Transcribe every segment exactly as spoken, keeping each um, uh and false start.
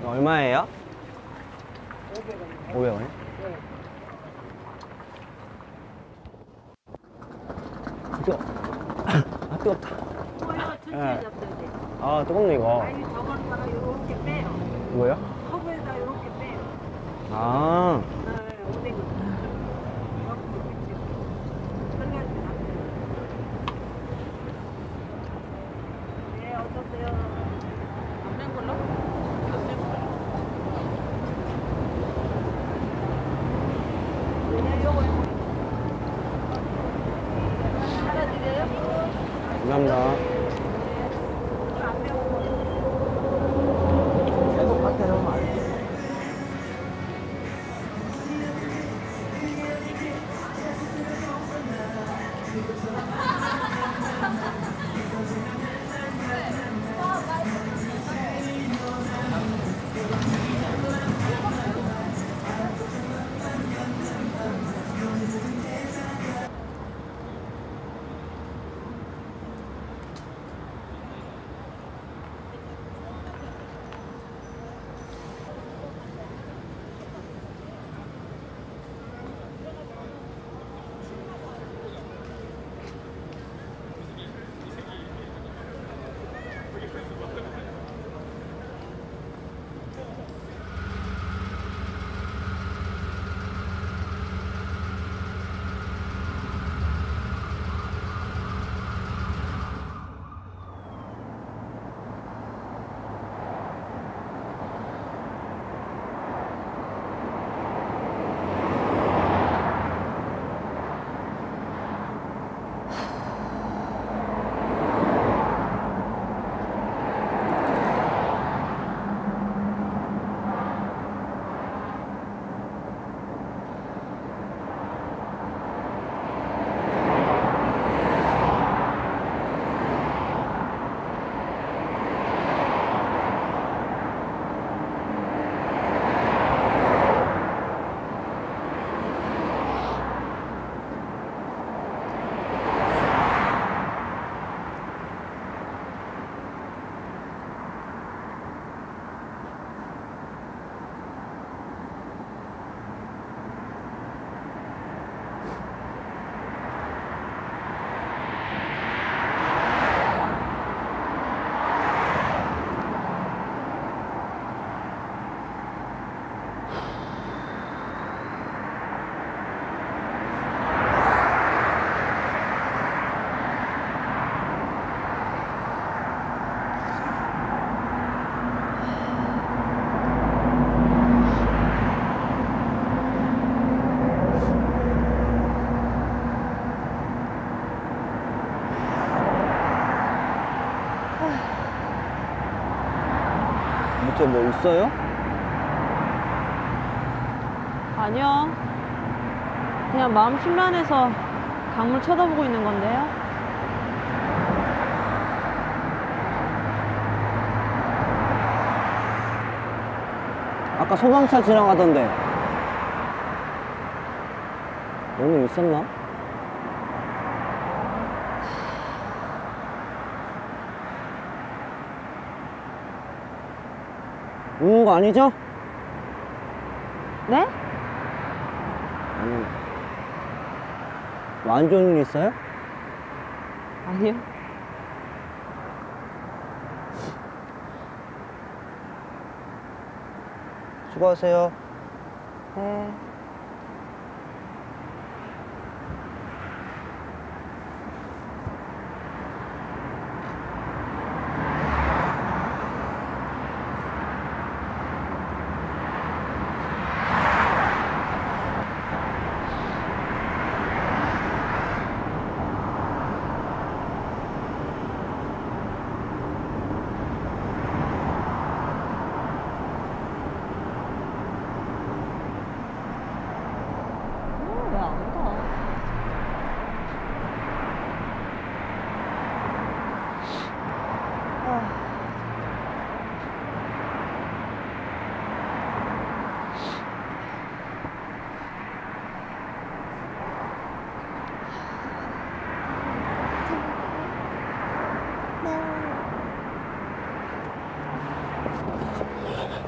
얼마예요? 오백 원. 네. 뜨거. 아 뜨겁다. 이거 천천히 네. 잡숴야 돼. 아 뜨겁네 이거. 아니 저거다가 이렇게 빼요. 이거요? 컵에다 이렇게 빼요. 아. 네, 오뎅. 네, 어떠세요? 안된 걸로? 안된 걸로. 네, 요거 요거. 하나 드려요? 감사합니다. 안 매워. 계속 밖에 나오면 안 돼. 밑에 뭐 있어요? 아니요. 그냥 마음 심란해서 강물 쳐다보고 있는 건데요. 아까 소방차 지나가던데 오늘 있었나? 우는 거 아니죠? 네? 아니 뭐 안 좋은 일 있어요? 아니요. 수고하세요. 네.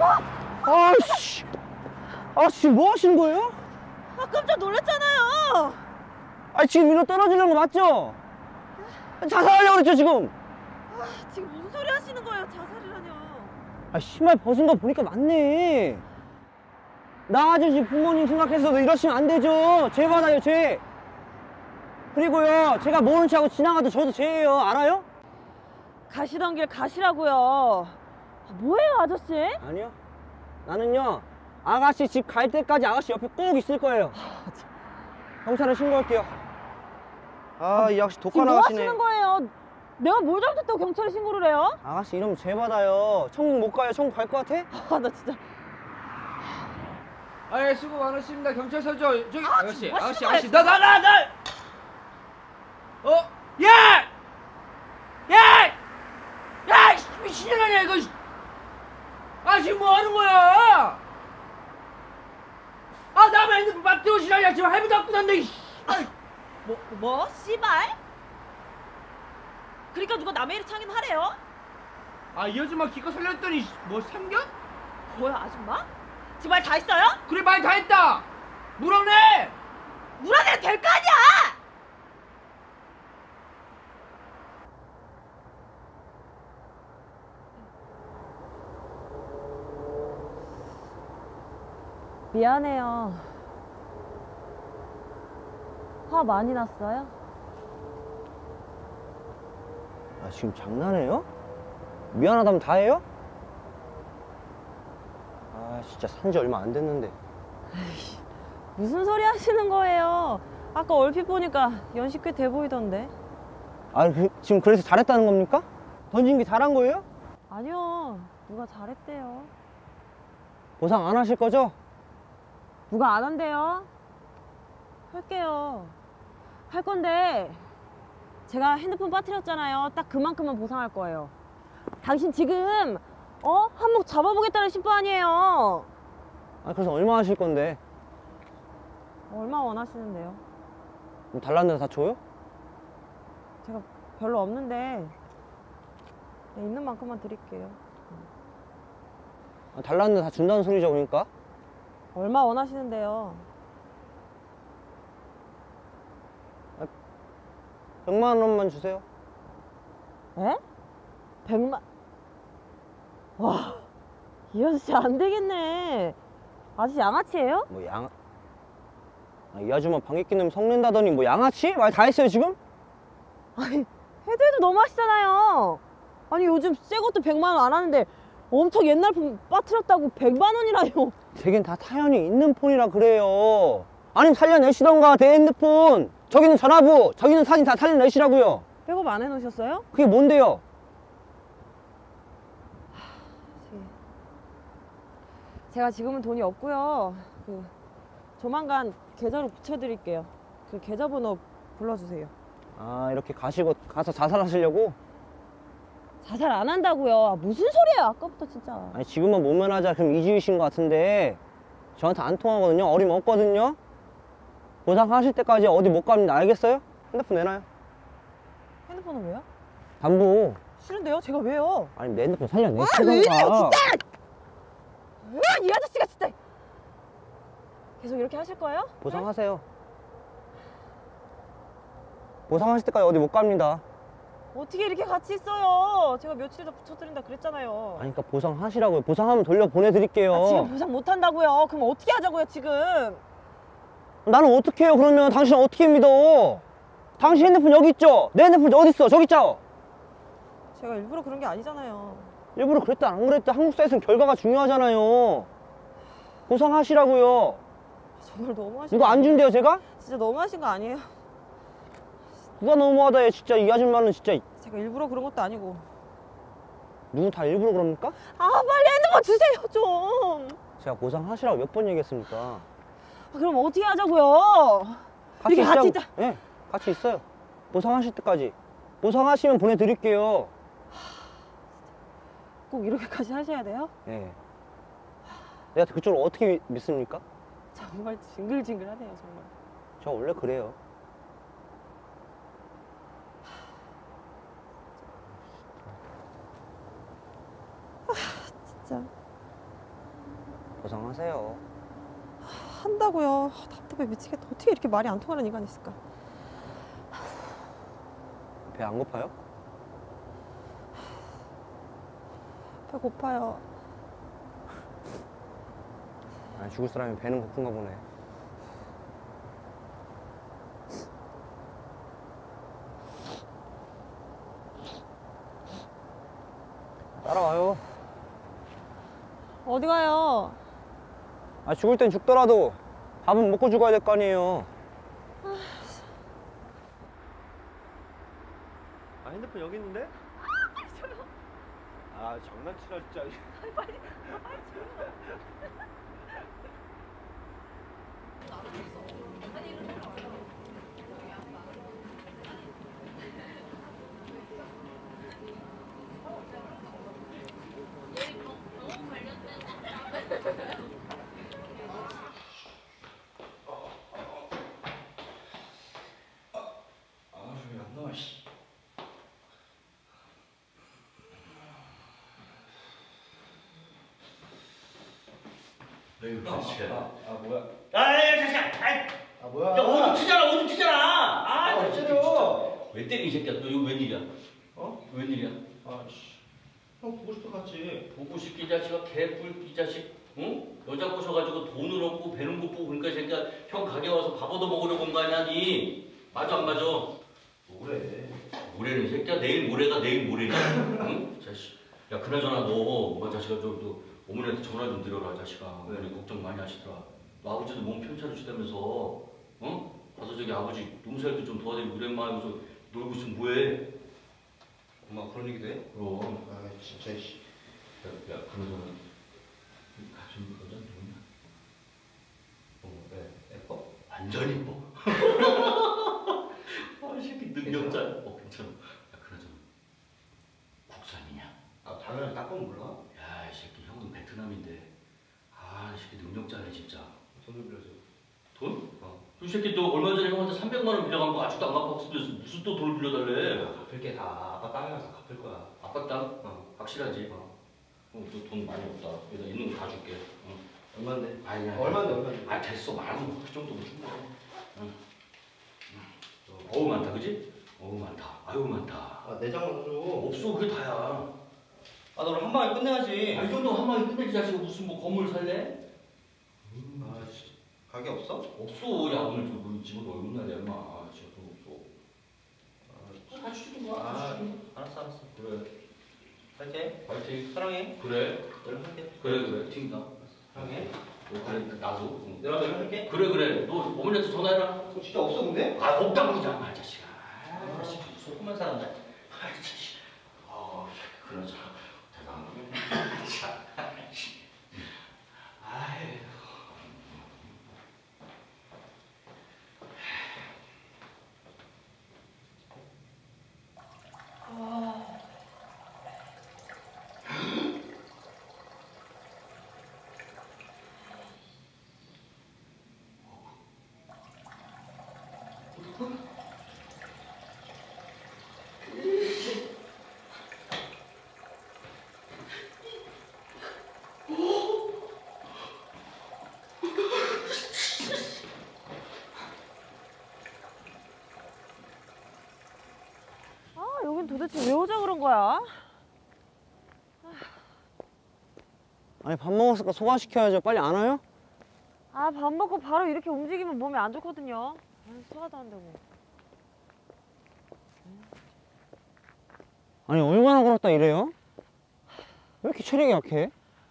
아씨, 아 지금 뭐 하시는 거예요? 아, 깜짝 놀랐잖아요. 아 지금 위로 떨어지는 거 맞죠? 자살하려고 그랬죠 지금? 아, 지금 무슨 소리 하시는 거예요? 자살이라뇨. 아 신발 벗은 거 보니까 맞네. 나 아저씨 부모님 생각해서도 이러시면 안 되죠. 죄 받아요 죄. 그리고요 제가 모른 체 하고 지나가도 저도 죄예요. 알아요? 가시던 길 가시라고요. 아, 뭐예요, 아저씨? 아니요. 나는요 아가씨 집 갈 때까지 아가씨 옆에 꼭 있을 거예요. 경찰에 신고할게요. 아 이 아가씨 지금 독하 뭐 나가시네. 하시는 거예요? 내가 뭘 잘못했다고 경찰에 신고를 해요? 아가씨 이러면 죄 받아요. 천국 못 가요. 천국 갈 것 같아? 아, 나 진짜. 아예 수고 많으십니다. 경찰서죠. 저기 아, 아가씨, 지금 아가씨, 하시는 아가씨, 거예요, 나, 나, 나, 나. 어, 야, 야, 야, 이 미친년아니야 이거. 아 지금 뭐 하는 거야? 아 남의 핸드폰 막 떼우시라냐 지금 할부 잡고 난데. 뭐, 뭐? 씨발? 그러니까 누가 남의 일에 차긴 하래요? 아이 아줌마 기껏 살렸더니 뭐 삼겨? 뭐야, 아줌마? 지금 말 다 했어요? 그래 말 다 했다. 물어내. 물어내도 될 거 아니야! 미안해요. 화 많이 났어요? 아 지금 장난해요? 미안하다면 다 해요? 아 진짜 산지 얼마 안 됐는데. 무슨 소리 하시는 거예요? 아까 얼핏 보니까 연식 꽤 돼 보이던데. 아 그, 지금 그래서 잘했다는 겁니까? 던진 게 잘한 거예요? 아니요, 누가 잘했대요. 보상 안 하실 거죠? 누가 안 한대요? 할게요. 할 건데 제가 핸드폰 빠뜨렸잖아요. 딱 그만큼만 보상할 거예요. 당신 지금 어? 한몫 잡아보겠다는 심보 아니에요. 아 그래서 얼마 하실 건데? 얼마 원하시는데요? 뭐 달라는 데서 다 줘요? 제가 별로 없는데 네, 있는 만큼만 드릴게요. 아, 달라는 데서 다 준다는 소리죠 그러니까? 얼마 원하시는데요? 백만 원만 주세요. 에? 백만. 와, 이 아저씨 안 되겠네. 아저씨 양아치예요? 뭐 양... 아, 이 아줌마 방귀 뀌는 성낸다더니 뭐 양아치? 말 다 했어요 지금? 아니, 해도 해도 너무 하시잖아요. 아니, 요즘 새 것도 백만 원 안 하는데 엄청 옛날 폰 빠뜨렸다고 백만 원이라요. 제겐 다 타연이 있는 폰이라 그래요. 아니면 살려내시던가 내 핸드폰. 저기는 전화부, 저기는 사진 다 살려내시라고요. 백업 안 해놓으셨어요? 그게 뭔데요? 제가 지금은 돈이 없고요. 그 조만간 계좌로 붙여드릴게요. 그 계좌번호 불러주세요. 아 이렇게 가시고 가서 자살하시려고? 자살 안 한다고요. 아, 무슨 소리예요? 아까부터 진짜. 아니 지금은 못 면하자 그럼 이주이신 것 같은데 저한테 안 통하거든요. 어림없거든요. 보상하실 때까지 어디 못 갑니다. 알겠어요? 핸드폰 내놔요. 핸드폰은 왜요? 담보. 싫은데요? 제가 왜요? 아니 내 핸드폰 아, 왜요? 살려내시던가. 진짜! 으아, 이 아저씨가 진짜. 계속 이렇게 하실 거예요? 보상하세요. 보상하실 때까지 어디 못 갑니다. 어떻게 이렇게 같이 있어요? 제가 며칠 더 붙여드린다 그랬잖아요. 아니 그러니까 보상하시라고요. 보상하면 돌려 보내드릴게요. 아, 지금 보상 못 한다고요. 그럼 어떻게 하자고요, 지금? 나는 어떻게 해요? 그러면 당신 어떻게 믿어? 당신 핸드폰 여기 있죠? 내 핸드폰 어디 있어? 저기 있죠? 제가 일부러 그런 게 아니잖아요. 일부러 그랬다 안 그랬다 한국 사회에서는 결과가 중요하잖아요. 보상하시라고요. 정말 너무하신 이거 거 안 아니에요? 준대요 제가? 진짜 너무하신 거 아니에요? 누가 너무하다 해 진짜. 이 아줌마는 진짜. 제가 일부러 그런 것도 아니고. 누구 다 일부러 그럽니까? 아, 빨리 핸드폰 주세요, 좀. 제가 보상하시라고 몇 번 얘기했습니까? 아, 그럼 어떻게 하자고요? 같이 이렇게 같이 있자고. 있자. 네 같이 있어요. 보상하실 때까지. 보상하시면 보내드릴게요. 꼭 이렇게까지 하셔야 돼요? 예. 내가 그쪽을 어떻게 믿습니까? 정말 징글징글하네요, 정말. 저 원래 그래요. 진짜. 보상하세요. 한다고요. 아, 답답해 미치겠다. 어떻게 이렇게 말이 안 통하는 인간이 있을까? 배 안 고파요? 배고파요. 아니, 죽을 사람이 배는 고픈가 보네. 따라와요. 어디 가요? 아, 죽을 땐 죽더라도 밥은 먹고 죽어야 될 거 아니에요. 아, 핸드폰 여기 있는데? 아, 장난치나 진짜. 아, 저기 안 나와, 씨. 너 이거 반칙이야. 아, 아 뭐야? 아, 잠시만. 아이, 아 뭐야? 야, 오줌 튀잖아, 오줌 튀잖아. 아, 아, 너 왜 새끼 때려? 진짜. 왜 때려, 이 새끼야? 너 이거 웬일이야? 어? 웬일이야? 아 씨. 형 보고 싶어 갔지. 보고 싶기 자식아, 개뿔 이 자식. 응? 여자 꼬셔가지고 돈을 얻고 배는 못 보고 그러니까 이 새끼야 형 가게 와서 밥 얻어 먹으려고 온 거 아니야, 니? 맞아, 안 맞아? 뭐래? 모레는 이 새끼야 내일 모레가 내일 모레냐? 응? 자식. 야, 그나저나 너, 뭐 자식아, 저, 너 어머니한테 전화 좀 드려라, 자식아. 어머니 걱정 많이 하시더라. 너 아버지도 몸 편찮으시다면서, 응? 가서 저기 아버지 농사일도 좀 도와드리고 그래, 마. 여기서 놀고 있으면 뭐해? 엄마 그런 얘기도 해? 그럼. 아 진짜 씨. 야, 야, 그나저나 가슴 여자 누구냐? 어, 네. 예뻐? 완전 이뻐. 아, 이 새끼 능력자. 어, 괜찮아. 야, 그나저나 국산이냐? 아 당연히 딱 보면 몰라. 야, 이 새끼 형은 베트남인데. 아, 이 새끼 능력자네 진짜. 돈을 빌려줘. 돈? 어. 이 새끼 너 얼마 전에 형한테 삼백만 원 빌려간 거 아직도 안 갚았으면서 무슨 또 돈을 빌려달래? 아, 갚을게 다. 아빠 땅에 가서 갚을 거야. 아빠 땅? 어. 확실하지? 어. 어, 너돈 많이 없다. 여기다 있는 거 다 줄게. 어. 얼마인데? 아니야. 얼마인데 얼마인데? 아, 됐어. 말은 그 정도면 충분해. 응. 응. 어우, 많다, 그지? 어우, 많다. 아유, 많다. 아 내장만 줘. 없어, 그게 다야. 아 너 오늘 한 방에 끝내야지. 아, 이 정도 한 방에 끝내지 자식아. 무슨 뭐 건물 살래? 아 씨. 가게 없어? 없어. 야, 오늘 저 우리 집은 얼굴 날이야, 임마. 아, 진짜 돈 없어. 아, 같이 주는 거야. 아 같이 주는 거. 알았어 알았어. 그래. 할게. 파이팅. 사랑해. 그래. 너를 할게. 그래, 그래. 튕긴다. 사랑해. 그래, 나도. 응. 내가 너를 할게. 그래, 그래. 너 어머니한테 전화해라. 어, 진짜 없어 근데? 아, 없다고 그러잖아, 이 자식아. 아, 이 자식. 소금만 사람다. 아, 이 자식. 아, 그러자. 대단하네. 참. 아이. 아, 여긴 도대체 왜 오자 그런 거야? 아니, 밥 먹었으니까 소화시켜야죠. 빨리 안 와요? 아, 밥 먹고 바로 이렇게 움직이면 몸에 안 좋거든요. 아, 소화도 안 되고. 아니, 얼마나 걸었다 이래요? 왜 이렇게 체력이 약해?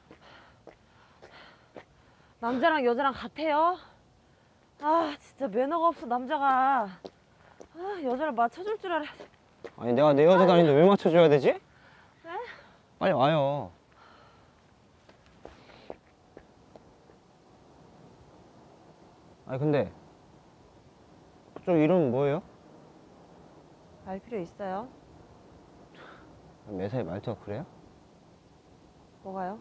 남자랑 여자랑 같아요? 아, 진짜 매너가 없어, 남자가. 아, 여자를 맞춰줄 줄 알아. 아니, 내가 내 여자도 아닌데 왜 맞춰줘야 되지? 네? 빨리 와요. 아니, 근데 그쪽 이름은 뭐예요? 알 필요 있어요? 매사에 말투가 그래요? 뭐가요?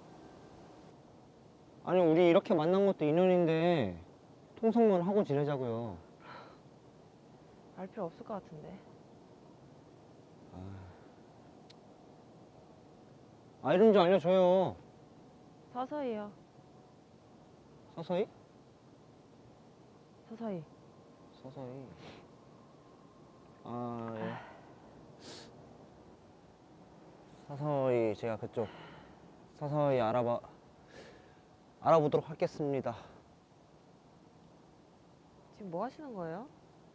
아니, 우리 이렇게 만난 것도 인연인데 통성문 하고 지내자고요. 알 필요 없을 것 같은데. 아, 이름 좀 알려줘요. 서서히요. 서서히? 서서히. 서서히. 아, 예. 서서히 제가 그쪽 서서히 알아봐 알아보도록 하겠습니다. 지금 뭐 하시는 거예요?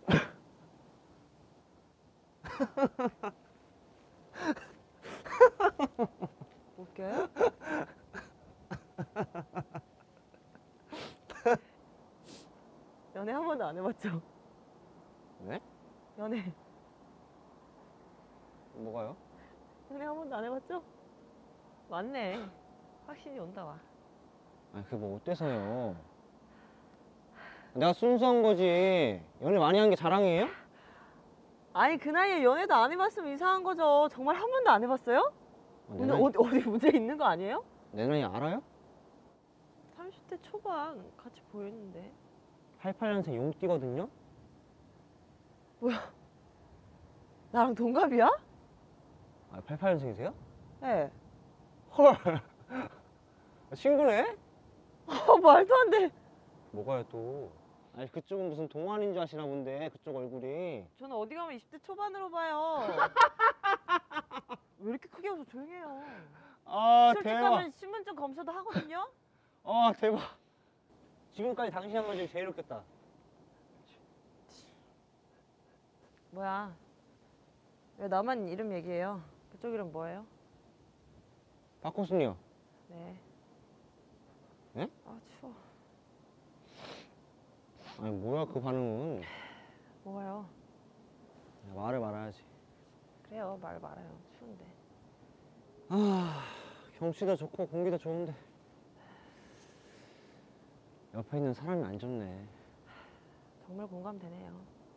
웃겨요? 연애 한 번도 안 해봤죠? 네? 연애 뭐가요? 연애 한 번도 안 해봤죠? 맞네. 확신이 온다 와. 아니 그게 뭐 어때서요? 내가 순수한 거지. 연애 많이 한 게 자랑이에요? 아니 그 나이에 연애도 안 해봤으면 이상한 거죠. 정말 한 번도 안 해봤어요? 아, 내, 오늘 나이, 어디, 어디 문제 있는 거 아니에요? 내 나이 알아요? 삼십 대 초반 같이 보였는데. 팔십팔 년생 용띠거든요? 나랑 동갑이야? 아, 팔십팔 년생이세요? 네. 헐. 친구네? 어, 말도 안 돼. 뭐가요 또? 아니 그쪽은 무슨 동안인 줄 아시나 본데 그쪽 얼굴이. 저는 어디 가면 이십 대 초반으로 봐요. 왜 이렇게 크게 웃어? 조용히 해요. 아 솔직하면 신분증 검사도 하거든요? 아 대박. 지금까지 당신 한 건 중에 제일 웃겼다. 뭐야? 왜 나만 이름 얘기해요? 그쪽 이름 뭐예요? 박호순이요. 네. 네? 아 추워. 아니 뭐야 그 반응은. 뭐가요? 야, 말을 말아야지. 그래요. 말 말아요. 추운데. 아 경치도 좋고 공기도 좋은데 옆에 있는 사람이 안 좋네. 정말 공감되네요.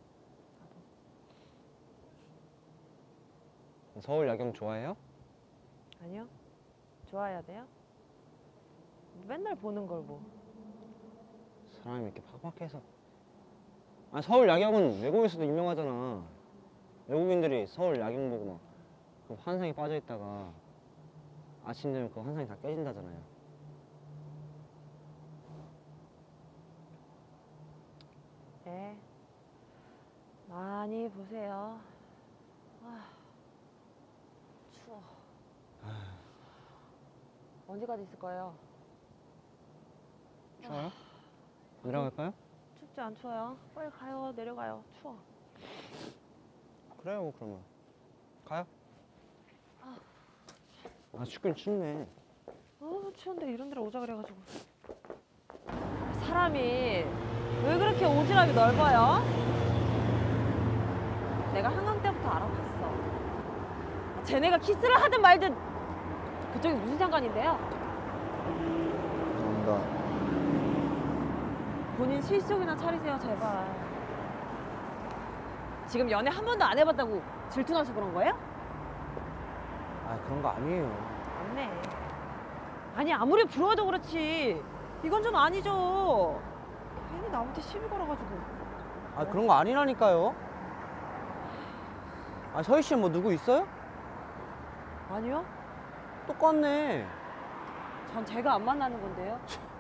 서울 야경 좋아해요? 아니요? 좋아해야 돼요? 맨날 보는 걸 뭐. 사람이 이렇게 팍팍해서. 아 서울 야경은 외국에서도 유명하잖아. 외국인들이 서울 야경 보고 막 그 환상에 빠져 있다가 아침 되면 그 환상이 다 깨진다잖아요. 네. 많이 보세요. 아, 추워. 언제까지 있을 거예요? 추워요? 내려갈까요? 춥지 안 추워요? 빨리 가요. 내려가요. 추워. 그래요 그러면 가요. 아 춥긴 춥네. 어, 추운데 이런 데로 오자 그래가지고. 사람이 왜 그렇게 오지랖이 넓어요? 내가 한강 때부터 알아봤어. 쟤네가 키스를 하든 말든 그쪽이 무슨 상관인데요? 감사합니다. 본인 실속이나 차리세요, 제발. 지금 연애 한 번도 안 해봤다고 질투나서 그런 거예요? 아 그런 거 아니에요. 맞네. 아니 아무리 부러워도 그렇지 이건 좀 아니죠. 괜히 나한테 시비 걸어가지고. 아 그런 거 아니라니까요. 아 서희 씨는 뭐 누구 있어요? 아니요? 똑같네. 전 제가 안 만나는 건데요.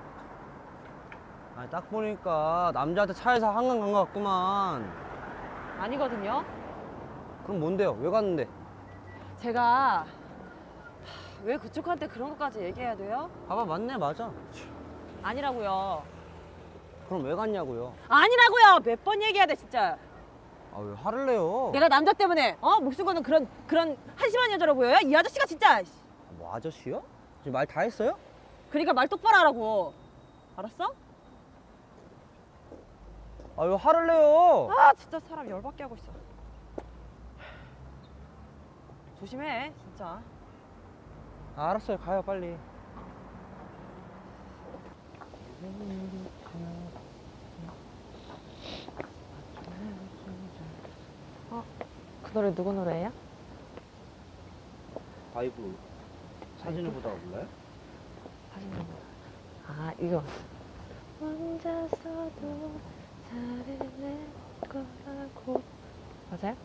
아 딱 보니까 남자한테 차에서 한강 간 거 같구만. 아니거든요. 그럼 뭔데요? 왜 갔는데? 제가 하, 왜 그쪽한테 그런 것까지 얘기해야 돼요? 봐봐 맞네 맞아. 아니라고요. 그럼 왜 갔냐고요? 아니라고요. 몇 번 얘기해야 돼 진짜. 아 왜 화를 내요? 내가 남자 때문에 어 목숨 거는 그런 그런 한심한 여자로 보여요? 이 아저씨가 진짜. 아, 뭐 아저씨요? 지금 말 다 했어요? 그러니까 말 똑바로 하라고. 알았어? 아 왜 화를 내요? 아 진짜 사람 열받게 하고 있어. 조심해 진짜. 아, 알았어요 가요 빨리. 어? 그 노래 누구 노래예요? 바이브 사진을 보다가 몰라요? 아 이거. 혼자서도 살을 낼 거라고. 맞아요?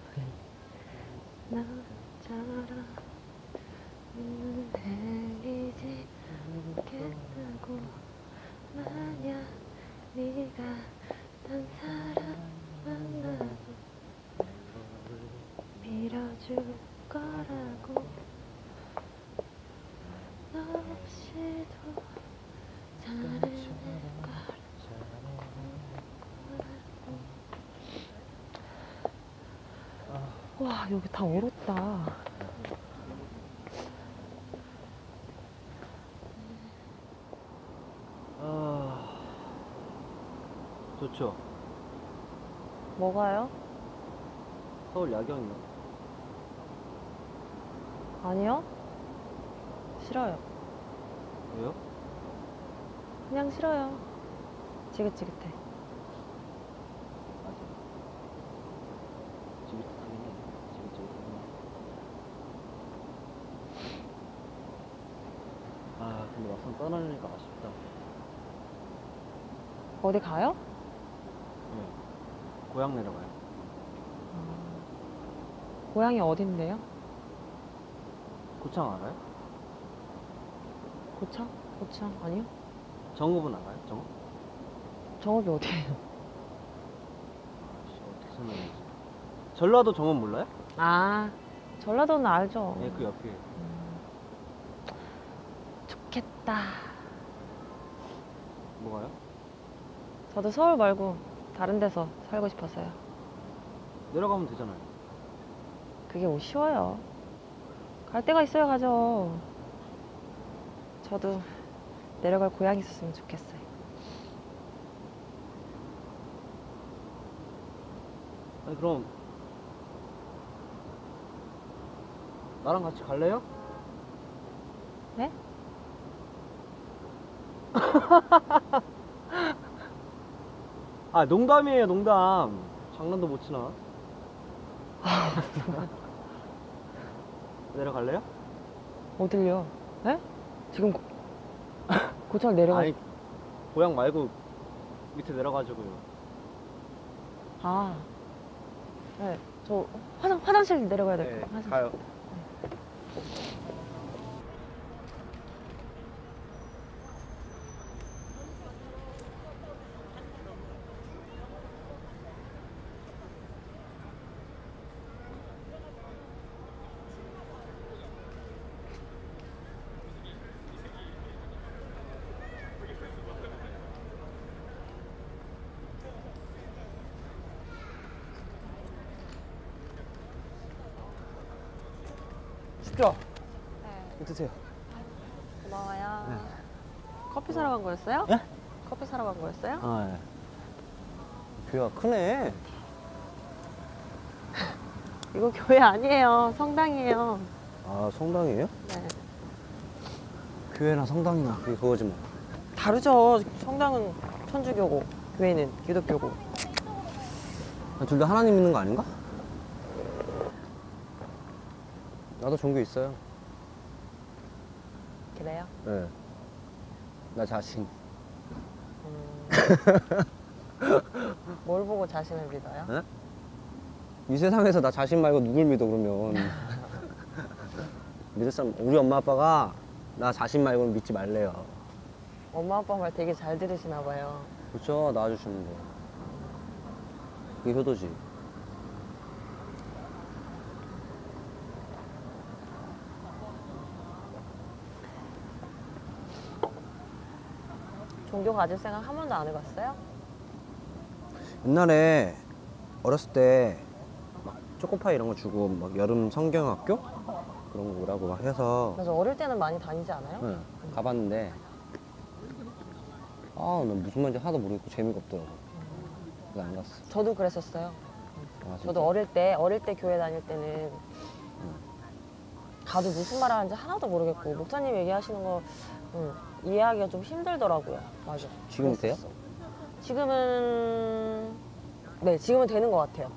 나처럼 음, 행이지 않겠다고 많이 아, 여기 다 얼었다. 아, 좋죠. 뭐가요? 서울 야경이요. 아니요. 싫어요. 왜요? 그냥 싫어요. 지긋지긋해. 맞아. 지긋하긴 해. 지긋지긋하긴 해. 아, 근데 막상 떠나려니까 아쉽다. 어디 가요? 네. 고향 내려가요. 고향이 어딘데요? 고창 알아요? 고창? 고창? 아니요. 정읍은 알아요? 정읍? 정읍이 어디예요? 아씨, 어떻게 설명해야지? 전라도 정읍 몰라요? 아, 전라도는 알죠. 네, 그 옆에. 좋겠다. 뭐가요? 저도 서울 말고 다른 데서 살고 싶어서요. 내려가면 되잖아요. 그게 뭐 쉬워요. 갈 데가 있어야 가죠. 저도 내려갈 고향이 있었으면 좋겠어요. 아니, 그럼 나랑 같이 갈래요? 네? 아, 농담이에요, 농담. 장난도 못 치나? 내려갈래요? 어딜요? 네? 지금 고... 고창 내려가. 아니, 고향 말고 밑에 내려가지고요. 아, 네. 저 화장 화장실 내려가야 될 것 네, 같아요. 화장실. 가요. 쉽죠? 네. 드세요. 고마워요. 네. 커피 사러 간 거였어요? 예? 커피 사러 간 거였어요? 아, 예. 교회가 크네. 이거 교회 아니에요. 성당이에요. 아, 성당이에요? 네. 교회나 성당이나 그게 그거지 뭐. 다르죠. 성당은 천주교고 교회는 기독교고. 둘 다 하나님 믿는 거 아닌가? 나도 종교 있어요. 그래요? 네. 나 자신. 뭘 보고 자신을 믿어요? 네? 이 세상에서 나 자신 말고 누굴 믿어 그러면. 믿을 사람, 우리 엄마 아빠가 나 자신 말고는 믿지 말래요. 엄마 아빠 말 되게 잘 들으시나 봐요. 그렇죠. 낳아주시면 돼. 그게 효도지. 종교 가질 생각 한 번도 안 해봤어요? 옛날에 어렸을 때 막 초코파이 이런 거 주고 막 여름 성경학교 그런 거 오라고 막 해서 맞아, 어릴 때는 많이 다니지 않아요? 네, 가봤는데 아, 난 무슨 말인지 하나도 모르겠고 재미가 없더라고. 그래서 안 갔어. 저도 그랬었어요. 아, 진짜? 저도 어릴 때, 어릴 때 교회 다닐 때는 가도 무슨 말 하는지 하나도 모르겠고 목사님 얘기하시는 거 응, 이해하기가 좀 힘들더라고요. 맞아. 지금 돼요? 그랬었어. 지금은 네, 지금은 되는 것 같아요.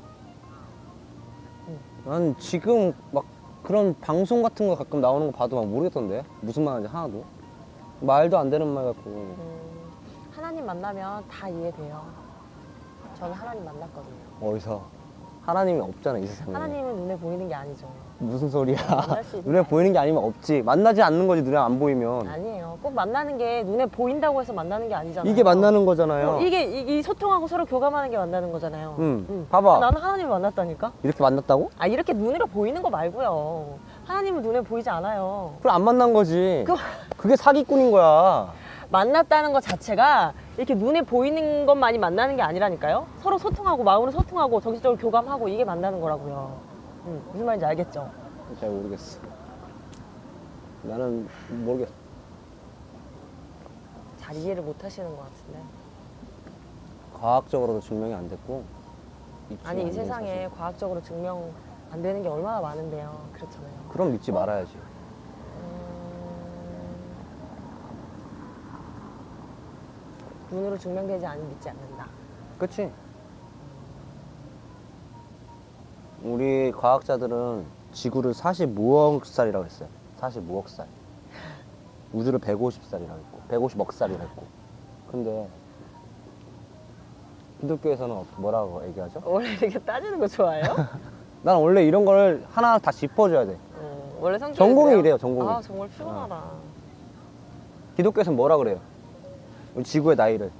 난 지금 막 그런 방송 같은 거 가끔 나오는 거 봐도 막 모르겠던데 무슨 말 하는지 하나도 말도 안 되는 말 같고. 음, 하나님 만나면 다 이해돼요. 저는 하나님 만났거든요. 어디서 하나님이 없잖아 이 세상에. 하나님은 눈에 보이는 게 아니죠. 무슨 소리야. 만날 수 있는 눈에 게 보이는 게 아니면 없지. 만나지 않는 거지 눈에 안 보이면. 아니에요. 꼭 만나는 게 눈에 보인다고 해서 만나는 게 아니잖아요. 이게 만나는 거잖아요. 어, 이게 이, 이 소통하고 서로 교감하는 게 만나는 거잖아요. 응. 응. 봐봐. 나는 하나님을 만났다니까. 이렇게 만났다고? 아, 이렇게 눈으로 보이는 거 말고요. 하나님은 눈에 보이지 않아요. 그럼 안 만난 거지. 그- 그게 사기꾼인 거야. 만났다는 것 자체가 이렇게 눈에 보이는 것만이 만나는 게 아니라니까요. 서로 소통하고 마음으로 소통하고 정신적으로 교감하고 이게 만나는 거라고요. 응, 무슨 말인지 알겠죠? 잘 모르겠어. 나는 모르겠어. 잘 이해를 못 하시는 것 같은데. 과학적으로도 증명이 안 됐고. 아니 이 안 된 세상에 사실. 과학적으로 증명 안 되는 게 얼마나 많은데요. 그렇잖아요. 그럼 믿지 말아야지. 음... 눈으로 증명되지 않으면 믿지 않는다. 그치? 우리 과학자들은 지구를 사십오억 살이라고 했어요. 사십오억 살. 우주를 백오십 살이라고 했고, 백오십억 살이라고 했고. 근데 기독교에서는 어- 뭐라고 얘기하죠? 원래 이렇게 따지는 거 좋아해요? 난 원래 이런 걸 하나 다 짚어줘야 돼. 어, 원래 성격이 전공이 그래요? 이래요, 전공이. 아 정말 피곤하다. 기독교에서는 뭐라 그래요? 우리 지구의 나이를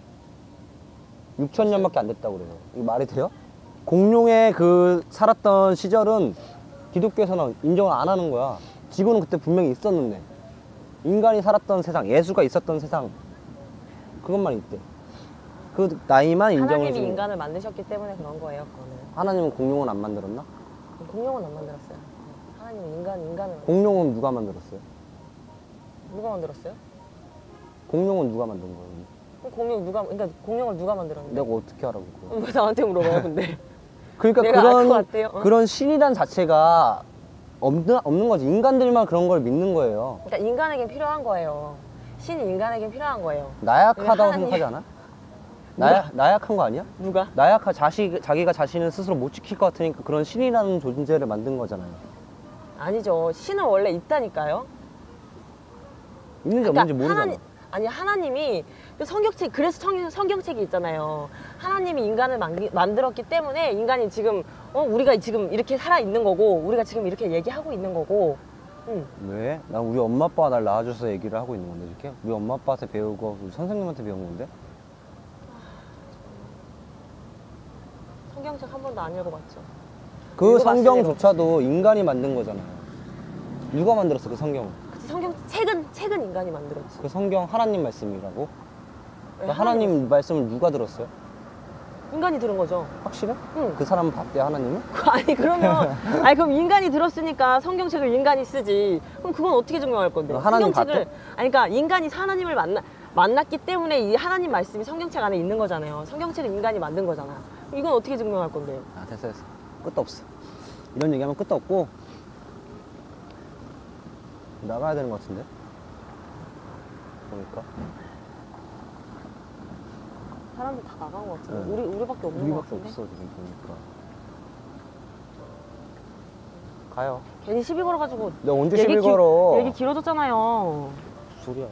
육천 년밖에 안 됐다고 그래요. 이게 말이 돼요? 공룡의 그 살았던 시절은 기독교에서는 인정을 안 하는 거야. 지구는 그때 분명히 있었는데 인간이 살았던 세상, 예수가 있었던 세상 그것만 있대. 그 나이만 인정을 하나님이 해주는 거야. 인간을 만드셨기 때문에 그런 거예요. 그거는. 하나님은 공룡은 안 만들었나? 공룡은 안 만들었어요. 하나님은 인간 인간을 공룡은 누가 만들었어요? 누가 만들었어요? 공룡은 누가 만든 거예요? 그럼 공룡 누가 그러니까 공룡을 누가 만들었는데? 내가 어떻게 알아볼 거야? 왜 나한테 물어봐요, 근데? 그러니까 내가 알것 그런 같아요. 어? 그런 신이란 자체가 없는 없는 거지. 인간들만 그런 걸 믿는 거예요. 그러니까 인간에겐 필요한 거예요. 신이 인간에겐 필요한 거예요. 나약하다고 하나님- 생각하지 않아? 나약 나약한 거 아니야? 누가? 나약한 자식 자기가 자신을 스스로 못 지킬 것 같으니까 그런 신이라는 존재를 만든 거잖아요. 아니죠. 신은 원래 있다니까요. 있는지 없는지 모르잖아. 그러니까 하나님, 아니 하나님이 그 성경책 그래서 성, 성경책이 있잖아요. 하나님이 인간을 만, 만들었기 때문에 인간이 지금 어 우리가 지금 이렇게 살아 있는 거고 우리가 지금 이렇게 얘기하고 있는 거고. 응. 왜? 난 우리 엄마 아빠가 날 낳아줘서 얘기를 하고 있는 건데 이렇게 우리 엄마 아빠한테 배우고 우리 선생님한테 배운 건데. 성경책 한 번도 안 읽어봤죠. 그 읽어봤어요, 성경조차도 인간이 만든 거잖아요. 누가 만들었어 그 성경을? 그치, 성경 책은 책은 인간이 만들었지. 그 성경 하나님 말씀이라고? 왜 그 하나님 말씀을 누가 들었어요? 인간이 들은 거죠. 확실해? 응. 그 사람은 봤대요 하나님은? 아니 그러면 아니 그럼 인간이 들었으니까 성경책을 인간이 쓰지. 그럼 그건 어떻게 증명할 건데? 그럼 하나님 성경책을 아니 그러니까 인간이 하나님을 만나 만났기 때문에 이 하나님 말씀이 성경책 안에 있는 거잖아요. 성경책은 인간이 만든 거잖아. 이건 어떻게 증명할 건데? 아 됐어 됐어 끝도 없어. 이런 얘기하면 끝도 없고 나가야 되는 것 같은데 보니까 사람들 다 나간 것 같은데 네. 우리 우리밖에 없는 것 우리밖에 같은데. 없어 지금 보니까. 가요. 괜히 시비 걸어가지고 내가 언제 얘기 시비 기- 걸어? 얘기 길어졌잖아요. 무슨 소리야.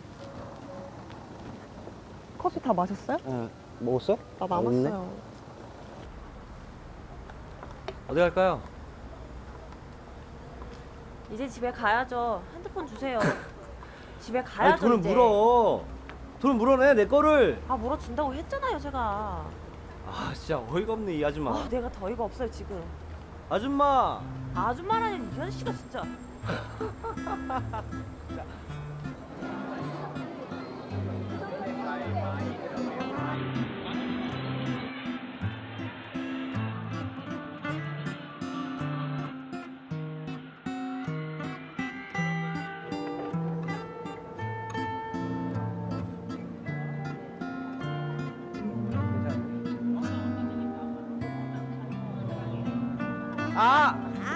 커피 다 마셨어요? 응. 먹었어? 나 아, 없네. 남았어요. 어디 갈까요? 이제 집에 가야죠. 핸드폰 주세요. 집에 아니 가야죠. 돈을 이제. 물어. 돈을 물어내 내 거를. 아 물어준다고 했잖아요 제가. 아 진짜 어이가 없네 이 아줌마. 아 내가 더 어이가 없어요 지금. 아줌마. 아줌마라니 이 아저씨가 진짜. 아.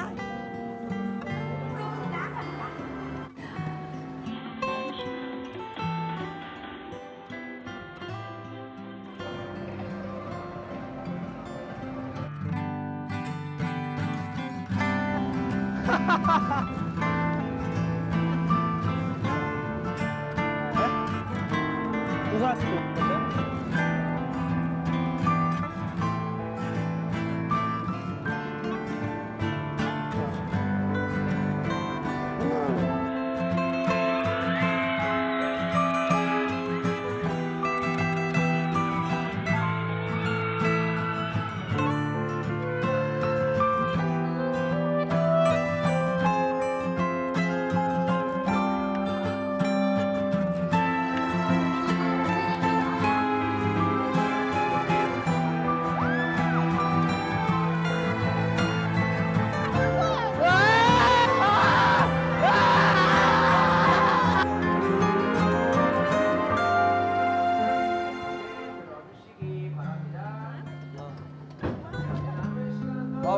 우선할 수도 있겠어요?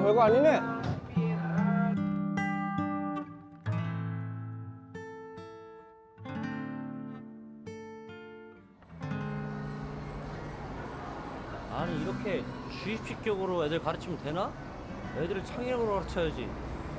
별거 아니네. 아니 이렇게 주입식적으로 애들 가르치면 되나? 애들을 창의력으로 가르쳐야지.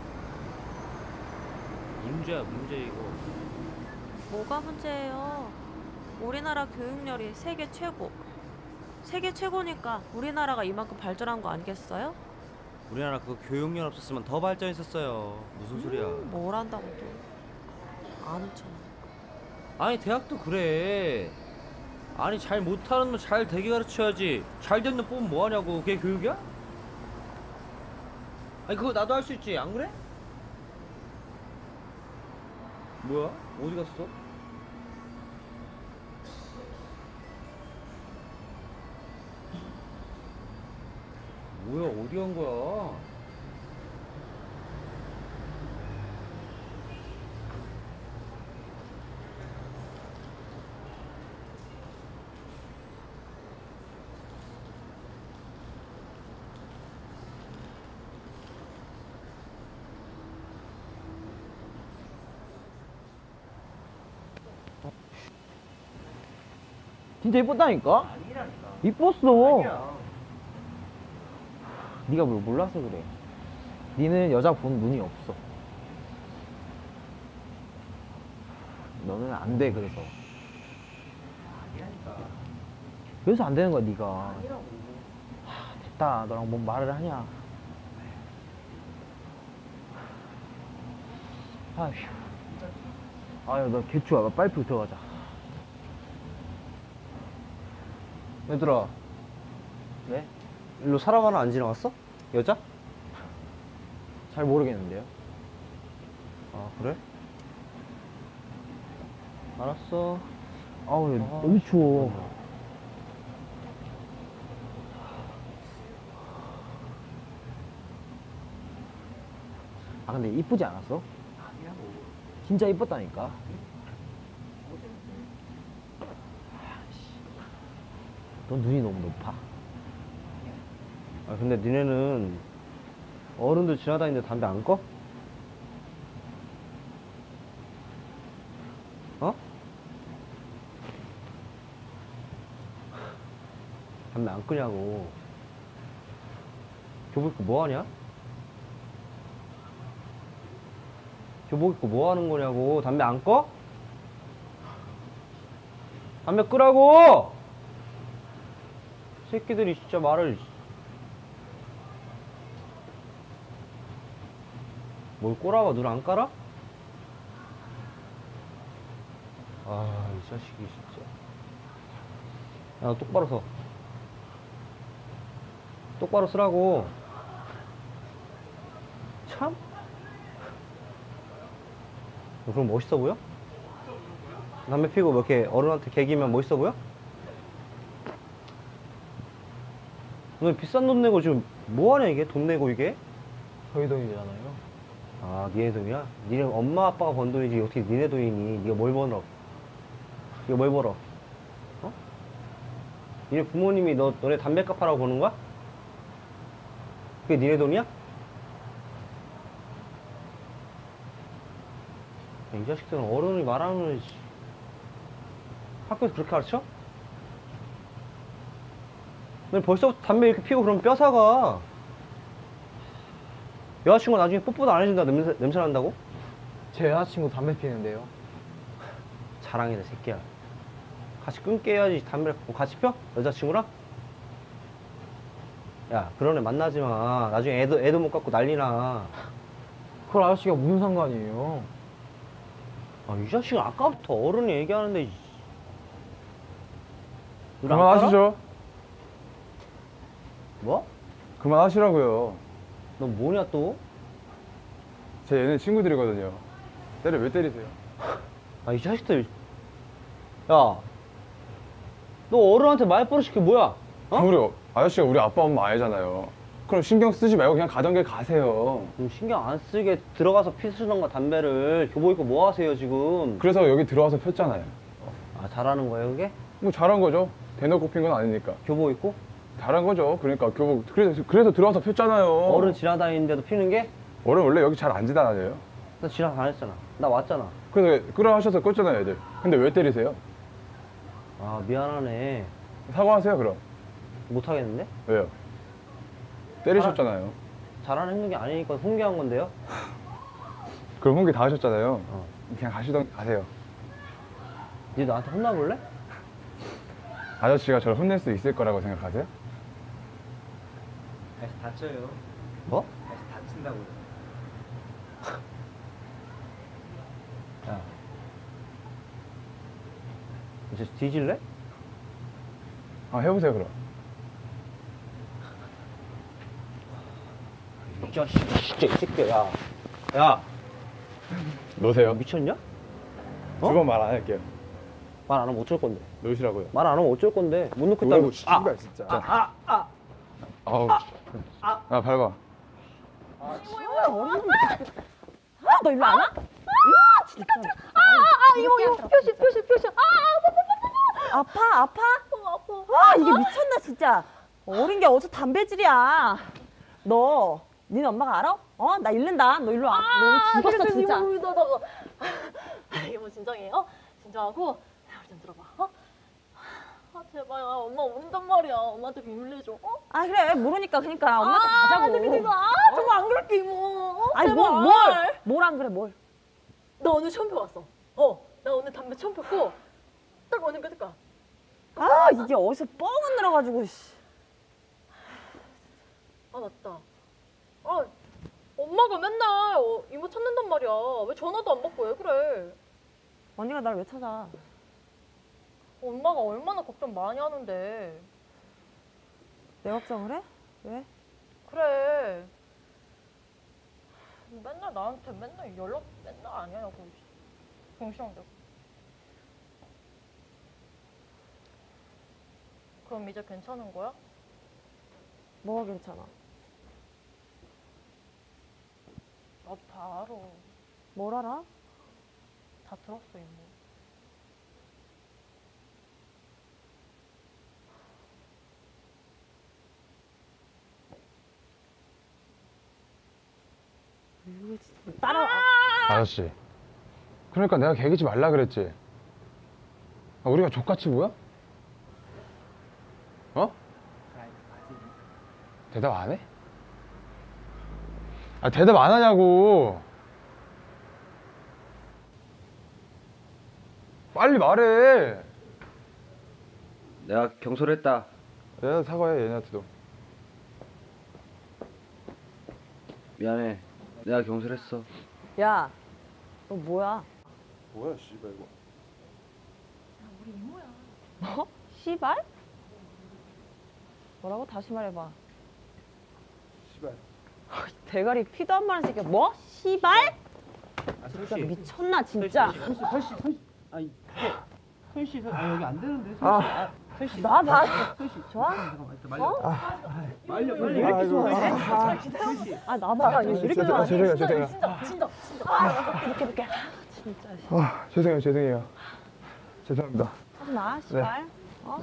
문제야 문제 이거. 뭐가 문제예요? 우리나라 교육열이 세계 최고. 세계 최고니까 우리나라가 이만큼 발전한 거 아니겠어요? 우리나라 그 교육열 없었으면 더 발전했었어요. 무슨 소리야? 음, 뭘 안다고 또. 아는 척. 아니 대학도 그래. 아니 잘 못하는 놈 잘 되게 가르쳐야지. 잘 된 놈 뽑으면 뭐하냐고. 그게 교육이야? 아니 그거 나도 할 수 있지 안 그래? 뭐야? 어디 갔어? 뭐야 어디 간 거야? 진짜 이뻤다니까? 이뻤어. 네가 뭘 몰라서 그래. 니는 여자 본 눈이 없어. 너는 안 돼, 그래서. 그래서 안 되는 거야, 네가. 하, 됐다. 너랑 뭔 말을 하냐. 아휴. 아유, 나 개추야. 빨리 들어가자. 얘들아, 네? 일로 사람 하나 안 지나갔어? 여자? 잘 모르겠는데요. 아 그래? 알았어. 아우, 너무 추워. 아, 근데 이쁘지 않았어? 진짜 이뻤다니까. 넌 눈이 너무 높아. 아 근데 니네는 어른들 지나다니는데 담배 안 꺼? 어? 담배 안 끄냐고. 교복 입고 뭐 하냐? 교복 입고 뭐 하는 거냐고. 담배 안 꺼? 담배 끄라고! 새끼들이 진짜 말을. 뭘 꼬라봐. 눈 안 깔아? 아, 이 자식이 진짜. 야, 너 똑바로 서. 똑바로 쓰라고. 참? 너 그럼 멋있어 보여? 담배 피고 뭐 이렇게 어른한테 개기면 멋있어 보여? 너 비싼 돈 내고 지금 뭐하냐 이게? 돈 내고 이게? 저희 돈이잖아요. 아, 니네 돈이야? 니네 엄마 아빠가 번 돈이지 어떻게 니네 돈이니? 니가 뭘 벌어? 니가 뭘 벌어? 어? 니네 부모님이 너, 너네 담배값 하라고 버는 거야? 그게 니네 돈이야? 야, 이 자식들은 어른이 말하면 씨, 학교에서 그렇게 가르쳐? 너 벌써부터 담배 이렇게 피우고 그러면 뼈 사가. 여자친구가 나중에 뽀뽀도 안 해준다 냄새, 냄새 난다고? 제 여자친구 담배 피는데요. 자랑이다 새끼야. 같이 끊게 해야지. 담배를 같이 펴? 여자친구랑? 야 그런 애 만나지 마. 나중에 애도, 애도 못 갖고 난리나. 그걸 아저씨가 무슨 상관이에요? 아, 이 자식은 아까부터 어른이 얘기하는데 이- 눈안 그만하시죠. 깔아? 뭐? 그만하시라고요. 너 뭐냐 또? 제 얘네 친구들이거든요. 때려 왜 때리세요? 아 이 자식들. 야 너 어른한테 말버릇이 그게 뭐야? 어? 아무리 아저씨가 우리 아빠 엄마 아니잖아요. 그럼 신경 쓰지 말고 그냥 가던 길 가세요. 좀 신경 안 쓰게 들어가서 피우시던가 담배를. 교복 입고 뭐 하세요 지금? 그래서 여기 들어와서 폈잖아요. 아 잘하는 거예요 그게? 뭐 잘한 거죠. 대놓고 핀 건 아니니까. 교복 입고? 다른 거죠. 그러니까 교복 그래서 그래서 들어와서 폈잖아요. 어른 지나다니는데도 피는 게? 어른 원래 여기 잘 안 지나다녀요. 나 지나다녔잖아. 나 왔잖아. 그래서 끄라 하셔서 껐잖아요, 애들. 근데 왜 때리세요? 아 미안하네. 사과하세요, 그럼. 못하겠는데? 왜요? 때리셨잖아요. 잘하는 행동이 아니니까 훈계한 건데요? 그럼 훈계 다 하셨잖아요. 어. 그냥 가시던 가세요. 니 나한테 혼나볼래? 아저씨가 저를 혼낼 수 있을 거라고 생각하세요? 다시 다쳐요. 뭐? 다시 다친다고요. 야. 이제 뒤질래? 아, 해보세요, 그럼. 이 자식, 진짜 이 새끼야. 야. 야. 놓으세요. 미쳤냐? 두 번 말 안 할게요. 말 안 하면 어쩔 건데? 놓으시라고요. 말 안 하면 어쩔 건데? 못 놓겠다고. 놓으라고, 씨발, 진짜. 아, 아, 아우. 아, 밟아. 아, 너 일로 안 와? 아, 진짜. 아, 아, 이거, 이거, 표시, 표시, 표시. 아, 아, 아파, 아파? 어, 아파. 아, 이게 미쳤나, 진짜. 어린 게 어디서 담배질이야. 너, 니네 엄마가 알아? 어? 나 잃는다. 너 일로 와. 너 죽었어, 그래, 진짜. 이거, 이거, 이거. 이거 뭐 진정이에요? 진정하고, 우리 좀 들어봐. 어? 아, 제발. 엄마 모른단 말이야. 엄마한테 비밀 내줘. 어? 아, 그래. 모르니까. 그러니까 엄마한테 가자고. 그러니까. 아, 정말 안 그럴게, 이모. 어? 아니, 뭘, 뭘. 뭘 안 그래, 뭘. 나 오늘 처음 펴왔어. 어, 나 오늘 담배 처음 폈고 딱 오늘 펴니까. 아, 이게 어디서 뻥은 늘어가지고, 씨. 아 맞다. 아 엄마가 맨날 어, 이모 찾는단 말이야. 왜 전화도 안 받고 왜 그래? 언니가 날 왜 찾아? 엄마가 얼마나 걱정 많이 하는데. 내 걱정을 해? 왜? 그래. 맨날 나한테 맨날 연락 맨날 안 하냐고. 정신없게. 그럼 이제 괜찮은 거야? 뭐가 괜찮아? 나도 다 알아. 뭘 알아? 다 들었어 이모. 따라와. 아저씨. 그러니까 내가 개기지 말라 그랬지. 아, 우리가 족같이 보여? 어? 대답 안 해? 아, 대답 안 하냐고. 빨리 말해. 내가 경솔했다. 얘한테 사과해, 얘네한테도. 미안해. 내가 경솔했어. 야, 너 뭐야? 뭐야, 씨발, 이거. 뭐? 씨발? 뭐라고? 다시 말해봐. 씨발. 대가리 피도 안 마른 새끼야. 뭐? 씨발? 아, 진짜 미쳤나 진짜. 설씨, 설씨, 설씨. 아니, 그게 설씨, 설. 아 여기 안 되는데. 설씨. 아. 아, 설씨. 나 봐. 설씨. 좋아? 잠깐만, 일단 말려. 어? 말려, 왜 빨리. 이렇게 좋아해? 설씨. 아, 나 봐. 왜 이렇게 좋아해? 죄송해요, 죄송해요. 진짜 진짜 진짜. 아, 이렇게 이렇게. 진짜. 아, 죄송해요, 죄송해요. 죄송합니다. 하지 마, 씨발. 어?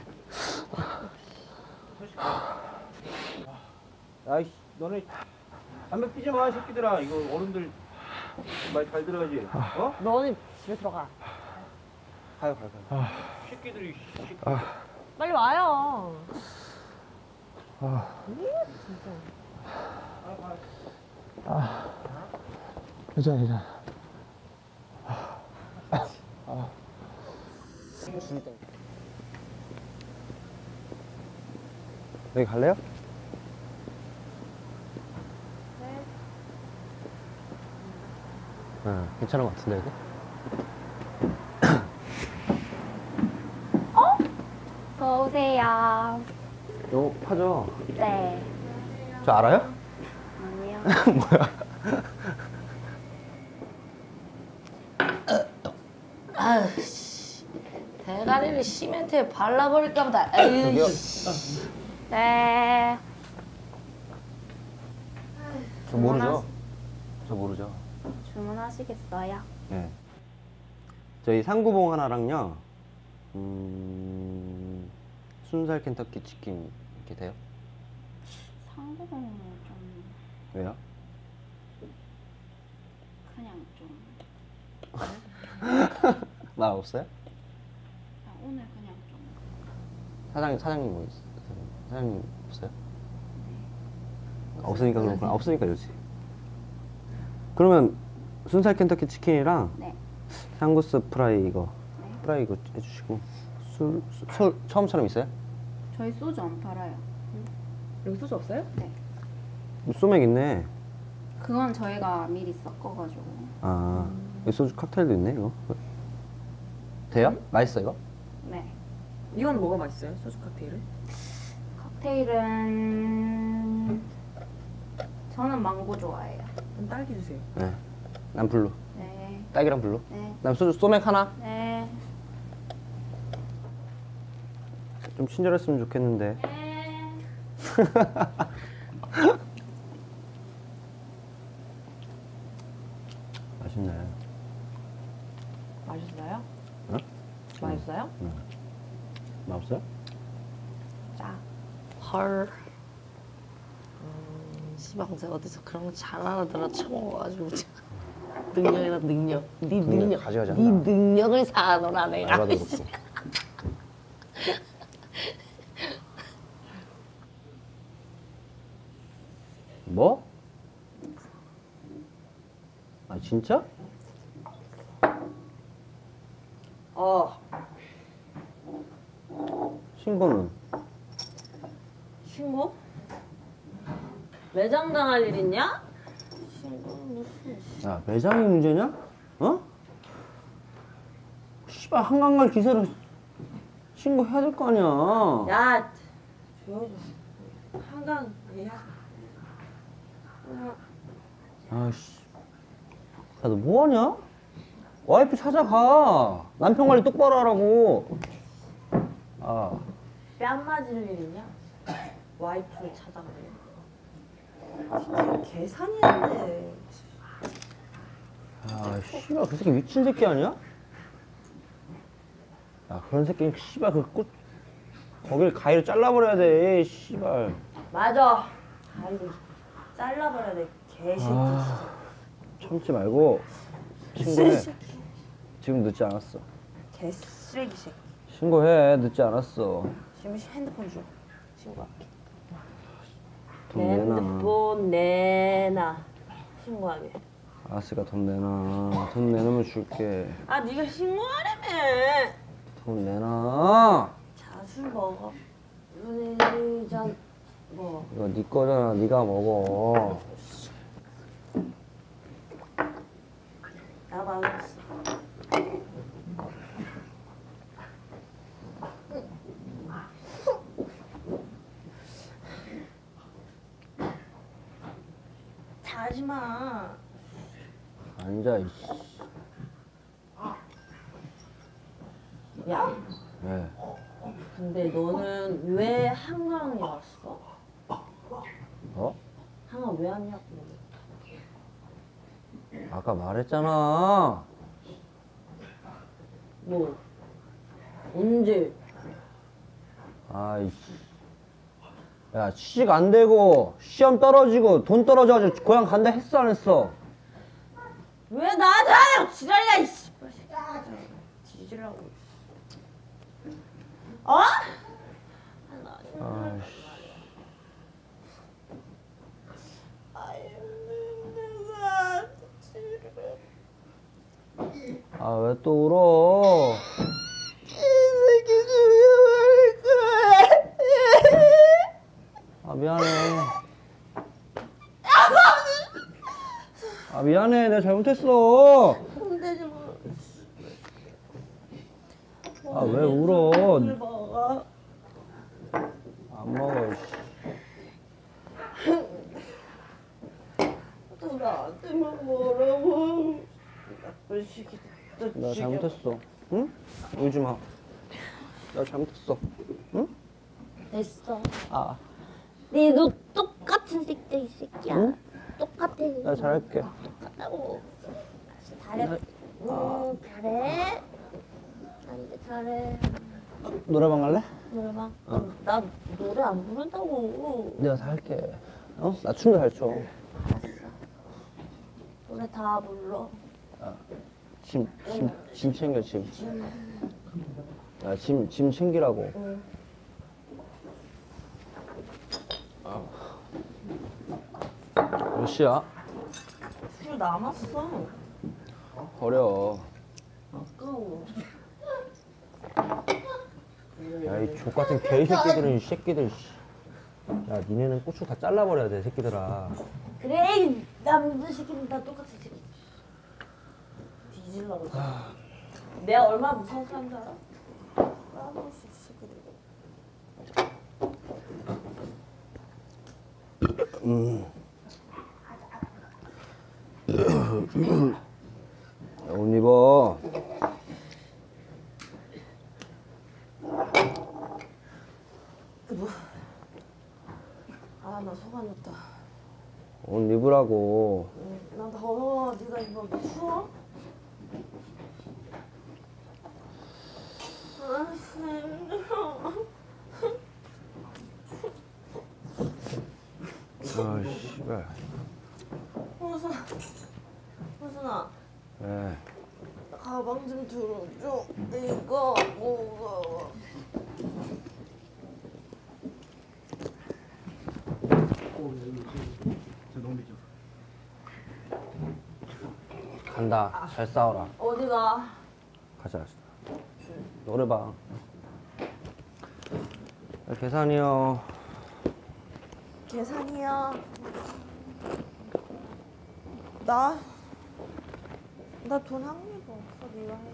아이씨, 너네 담배 피지 마, 이 새끼들아. 이거 어른들 말 잘 들어야지. 어? 너는 집에 들어가. 가요, 가요, 가요. 새끼들이. 새끼. 빨리 와요. 괜찮아, 괜찮아. 여기 갈래요? 네. 응, 괜찮은 것 같은데, 이거? 어서오세요. 이거 파죠? 네. 저 알아요? 아니요. 뭐야? 아유, 씨. 대가리를 시멘트에 발라버릴까 보다. 에휴. 네. 저 모르죠? 저 모르죠? 주문하시겠어요? 네. 저희 상구봉 하나랑요, 음, 순살 켄터키 치킨 이렇게 돼요? 상고는 좀 왜요? 그냥 좀 말 없어요? 아, 오늘 그냥 좀 사장님 사장님 뭐 있어요? 사장님 없어요? 없으니까 그렇구나. 없으니까 이러지. 그러면 순살 켄터키 치킨이랑 네. 향구스 프라이 이거 네. 프라이 이거 해주시고 술, 술, 술 처음처럼 있어요? 저희 소주 안 팔아요. 여기 소주 없어요? 네. 소맥 있네. 그건 저희가 미리 섞어가지고. 아 여기 소주 칵테일도 있네 이거. 돼요? 맛있어 이거? 네. 이건 뭐가 맛있어요? 소주 칵테일은? 칵테일은 저는 망고 좋아해요. 그럼 딸기 주세요. 네. 난 블루. 네. 딸기랑 블루. 네. 난 소주 소맥 하나. 네. 좀 친절했으면 좋겠는데. 네. 맛있네. 맛있어요? 응? 맛있어요? 응. 맛없어요? 짜. 헐. 음, 시방제 어디서 그런 거 잘 알아들어 쳐먹어가지고 능력이라 능력. 네 능력. 가져가지 네 않나? 능력을 사노라 내가. 알바도 그렇고. 뭐? 아 진짜? 어. 신고는? 신고? 매장 당할 일 있냐? 신고는 무슨. 야 매장이 문제냐? 어? 씨발 한강갈 기세로 신고해야 될 거 아니야. 야, 조용히 좀. 한강, 야. 아씨. 야 너 뭐하냐? 와이프 찾아가. 남편 관리 똑바로 하라고. 아. 뺨 맞을 일 있냐? 와이프를 찾아가네. 진짜 계산이 안 돼. 아, 씨발, 그 새끼 미친 새끼 아니야? 야, 그런 새끼는 씨발 그 꽃, 거길 가위로 잘라버려야 돼, 씨발. 맞아. 가위로 잘라버려야 돼. 개새끼. 아, 참지 말고 신고해. 지금 늦지 않았어. 개쓰레기 새끼. 신고해, 늦지 않았어. 지금 핸드폰 줘. 신고할게. 돈 내 내놔. 핸드폰 내놔. 신고하게. 알았으니까 돈 내놔. 돈 내놓으면 줄게. 아, 네가 신고하라며. 돈 내놔. 자술 먹어. 눈이전 뭐. 이거 네 거잖아. 네가 먹어. 나 망했어. 자지 마. 앉아, 이씨. 야, 왜? 근데 너는 왜 한강에 왔어? 어? 한강 왜 왔냐고. 아까 말했잖아. 뭐 언제? 아이씨. 야, 취직 안 되고, 시험 떨어지고, 돈 떨어져가지고, 고향 간다 했어, 안 했어? 왜 나한테 하냐고 지랄이야 이씨. 지지라고. 어? 아이씨. 아, 왜 또 울어? 아, 미안해. 아, 미안해. 내가 잘못했어. 손대지 마. 아, 왜 울어? 물 먹어. 안 먹어, 씨. 또 나한테만 뭐라고. 나쁜 새끼. 나 잘못했어. 응? 울지 마. 나 잘못했어. 응? 됐어. 아, 니도 똑같은 새끼 이 새끼야. 응? 똑같아. 나 잘할게. 똑같다고. 잘해. 응, 잘해. 안돼 잘해. 노래방 갈래? 응. 노래방? 어. 나 노래 안 부른다고. 내가 다 할게. 어? 나 춤도 잘 춰. 노래 다 불러. 짐, 짐, 짐 챙겨, 짐. 야, 짐, 짐 챙기라고. 응. 몇 시야? 술 남았어. 버려. 아까워. 야, 이 족같은 개새끼들은 이 새끼들. 씨. 야, 니네는 고추 다 잘라버려야 돼, 새끼들아. 그래, 남들 시키는 다 똑같이 시키. 뒤질라고. 내가 얼마나 무서운 사람인 줄 알아? 까먹었어, 새끼들. 음. 야, 옷 입어. 아, 나 속았다. 옷 입으라고. 나 더워. 네가 입어. 너 추워? 아, 힘들어. 아, 씨발. 호순아, 호순아, 왜? 가방 좀 들어줘. 이거 무거워. 간다. 잘 싸워라. 어디가? 가자. 노래방. 야, 계산이요. 계산이야. 나, 나 돈 한 개도 없어. 네가 해.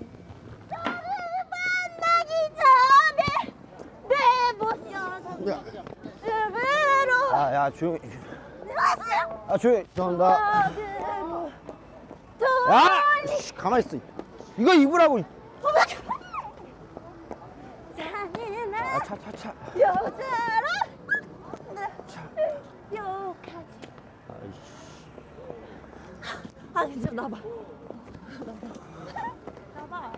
야, 야, 조용히. 아, 조용히. 죄송합니다. 야! 씨, 가만히 있어. 이거 입으라고. 아, 차, 차, 차. 여자로 욕하지. 아이씨. 아, 괜찮아. 나봐. 나봐.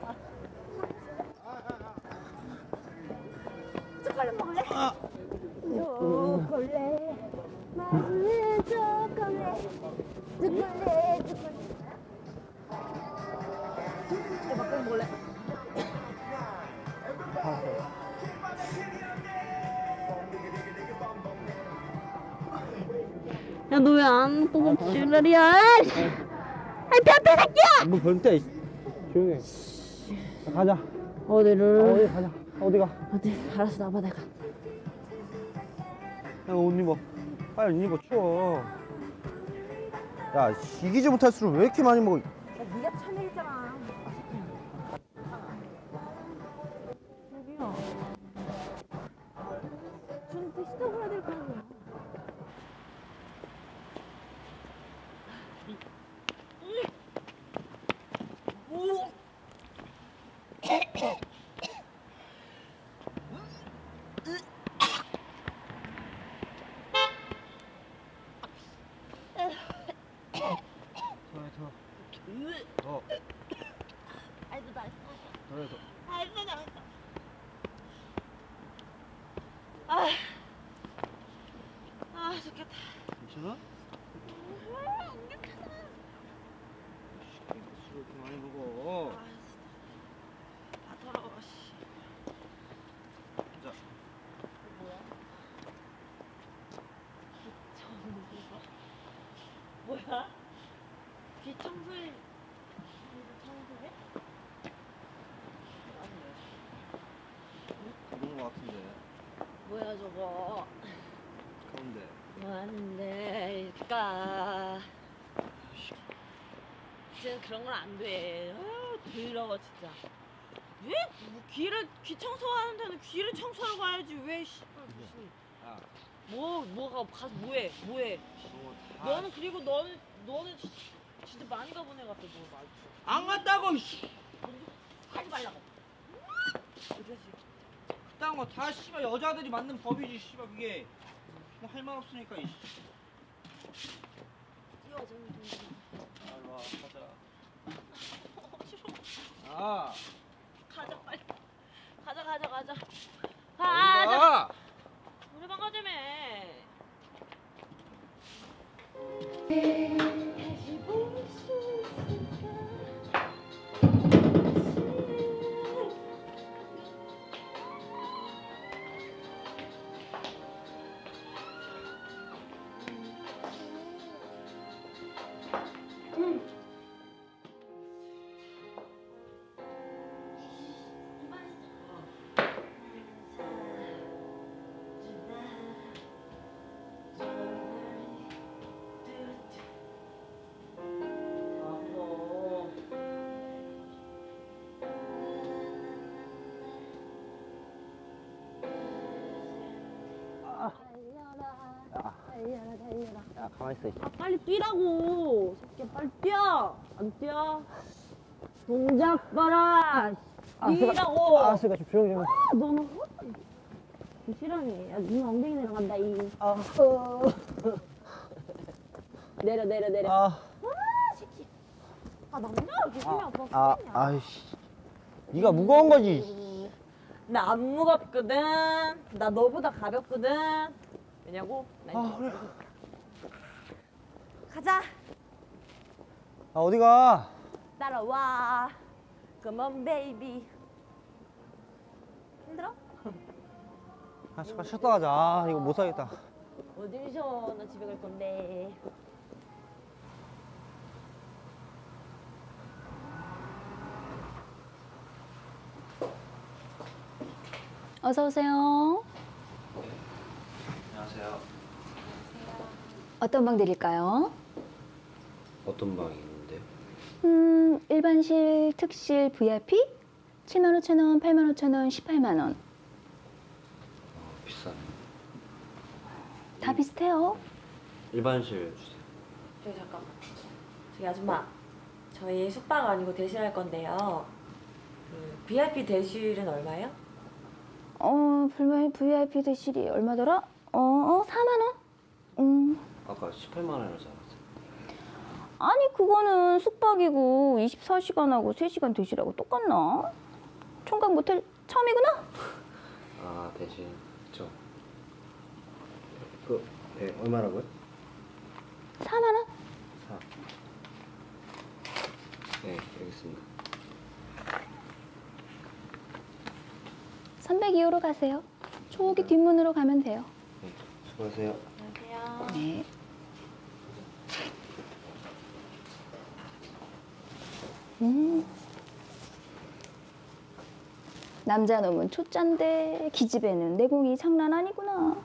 초콜릿 먹을래? 초콜릿 맛있는 초콜릿 초콜릿 초콜릿. 야, 막걸리 먹을래? 야, 너 왜 안 보고 지랄이야? 아이, 변태 새끼야! 뭐 변태. 조용히 해. 자, 가자. 어디를? 아, 어디 가자. 어디가? 어디? 알았어, 나봐, 내가. 야, 옷 입어. 빨리 옷 입어. 추워. 야, 이기지 못할 술을 왜 이렇게 많이 먹어? 야, 네가 참여했잖아. 여기요. 저는 택시 타고 가야 될 거 아니야. 더. 아이고, 나. 더, 더. 아이고, 나. 아, 아, 좋겠다. 괜찮아? 술 이렇게 많이 먹어. 아, 더러워, 씨. 자. 뭐야? 귀 청소해. 청소해? 가본 거 같은데. 뭐야, 저거? 가운데. 뭐 하는데, 일까? 진짜 그런 건 안 돼. 아, 더러워, 진짜. 왜? 뭐 귀를, 귀 청소하는 데는 귀를 청소하러 가야지. 왜, 씨발, 무슨. 야, 뭐, 뭐가, 가서 뭐해, 뭐해. 너 다. 너는 그리고 너는, 너는 지- 진짜 많이 가본 애 같아, 너 말. 안 갔다고. 씨. 하지 말라고. 그러지. 그딴 거 다 씨발 여자들이 만든 법이지 씨발 그게. 뭐 할 말 없으니까 이. 뛰어, 저기, 저기. 알로 와 가자. 어지러워. 아. 가자, 빨리. 가자, 가자, 가자. 가! 달려라 달려라. 야 가만히 있어. 아 빨리 뛰라고. 새끼 빨리 뛰어. 안 뛰어? 동작 봐라. 뛰라고. 아, 쓰가 좀 조용히 좀. 아, 너는 싫어하네. 야, 눈 엉덩이 내려간다 이. 아, 내려 내려 내려. 아, 아 새끼. 아 남자가 기분이 아파. 아 아이씨. 네가 무거운 거지. 나 안 무겁거든. 나 너보다 가볍거든. 왜냐고? 나 아, 그래. 가자. 아 어디가? 따라와. Come on, baby. 힘들어? 아, 잠깐 쉬었다 가자. 아, 이거 못 사겠다. 어딜 쉬어? 나 집에 갈 건데. 어서 오세요. 안녕하세요. 어떤 방 드릴까요? 어떤 방이 있는데요? 음, 일반실, 특실, 브이아이피? 칠만 오천 원, 팔만 오천 원, 십팔만 원. 어, 비싸네. 다 비슷해요. 일반실 주세요. 저기 잠깐. 저기 아줌마. 저희 숙박 아니고 대실할 건데요. 그 브이아이피 대실은 얼마예요? 어, 불만 브이아이피 대실이 얼마더라? 어, 어, 사만 원? 음. 아까 십팔만 원이라고 알았어요. 아니, 그거는 숙박이고 이십사 시간하고 세 시간 대실하고 똑같나? 총각 모텔 처음이구나? 아 대신 그쵸. 그 네, 얼마라고요? 사만 원? 사. 네 여기 있습니다. 삼백이 호로 가세요. 저기 뒷문으로 가면 돼요. 네 수고하세요. 안녕하세요. 네. 음. 남자 놈은 초짠데 기집애는 내공이 장난 아니구나.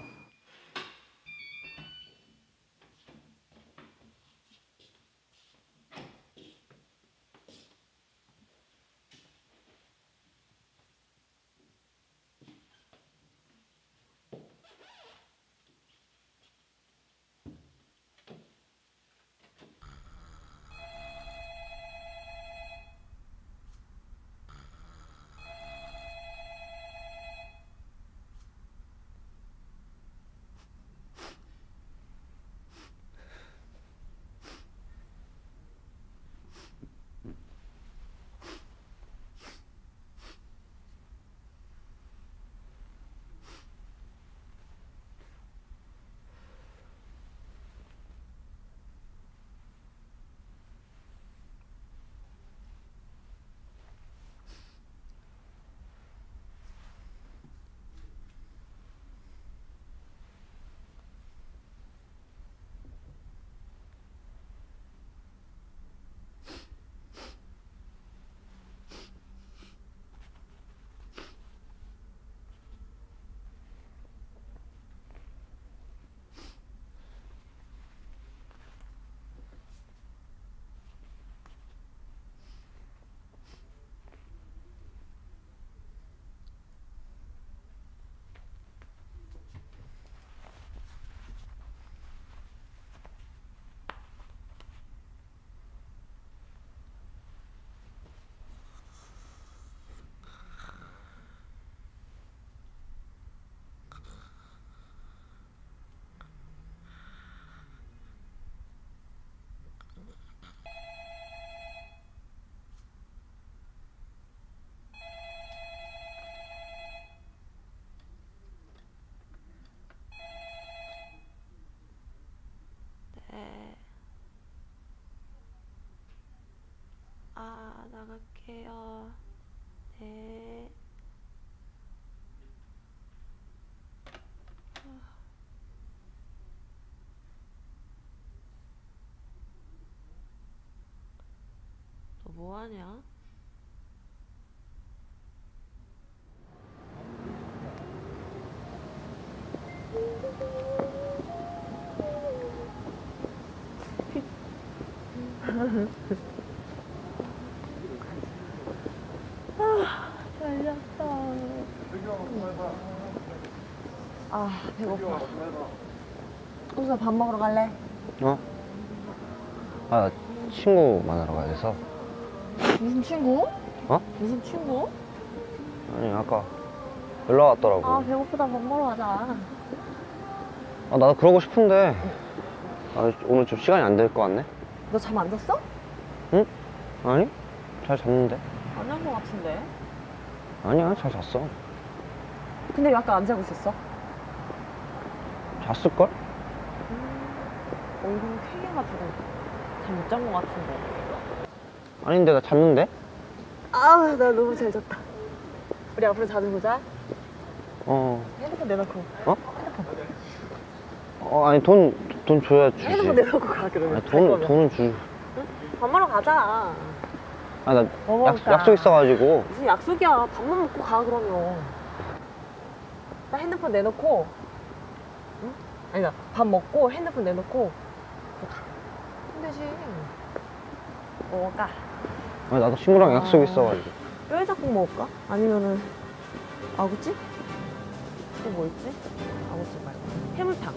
네. 아, 나갈게요. 네. 너 뭐하냐? 아, 배고파. 호수야 밥 먹으러 갈래? 어? 아, 나 친구 만나러 가야 돼서. 무슨 친구? 어? 무슨 친구? 아니, 아까 연락 왔더라고. 아 배고프다 밥 먹으러 가자. 아, 나도 그러고 싶은데. 아, 오늘 좀 시간이 안 될 것 같네? 너 잠 안 잤어? 응? 아니? 잘 잤는데? 안 잔 거 같은데. 아니야, 잘 잤어. 근데 왜 아까 안 자고 있었어? 잤을걸? 얼굴 쾌해가지고 잠 못 잔 거 같은데. 아닌데, 나 잤는데? 아우 나 너무 잘 잤다. 우리 앞으로 자주 보자. 어. 핸드폰 내놓고. 어? 어, 아니, 돈, 돈 줘야 주지. 핸드폰 내놓고 가 그러면. 아니, 갈 돈, 거면. 돈은 주. 밥 먹으러 가자. 아, 나 뭐 약, 먹을까? 약속 있어가지고. 무슨 약속이야. 밥만 먹고 가 그러면. 나 핸드폰 내놓고. 응? 아니다. 밥 먹고 핸드폰 내놓고 가. 힘들지. 뭐 먹을까? 아니, 나도 친구랑 아. 약속 있어가지고. 뼈해장국 먹을까? 아니면은 아구찜? 또 뭐 있지? 아구찜 말고 해물탕.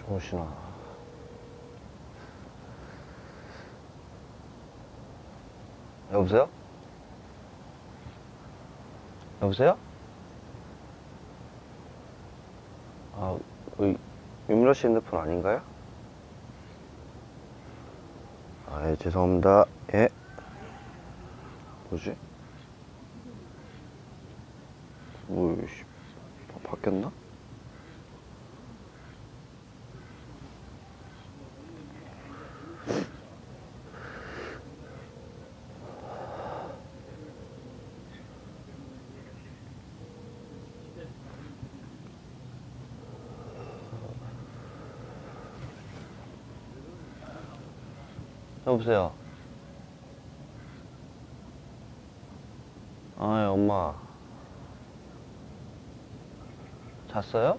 호신아. 여보세요? 여보세요? 아, 그 윤미러 씨 핸드폰 아닌가요? 아, 예, 죄송합니다. 예. 뭐지? 뭐, 씨, 바, 바뀌었나? 여보세요? 아, 예, 엄마. 잤어요?